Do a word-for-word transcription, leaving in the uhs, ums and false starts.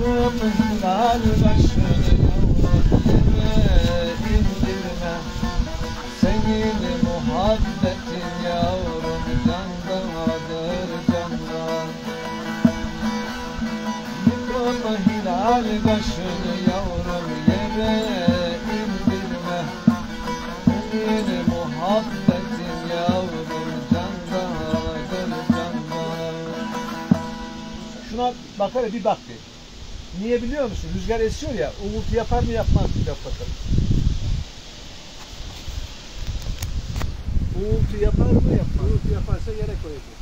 Hilal başını yavrum yere indirme. Senin muhabbetin yavrum candadır candan. Yıkama hilal başını yavrum yere indirme. Senin muhabbetin yavrum candadır candan. Şuna bakar bir bak bir. Niye biliyor musun? Rüzgar esiyor ya, uğultu yapar mı yapmaz mı? Bak bakalım. Uğultu yapar mı yapmaz mı? Uğultu yaparsa yere koyacak.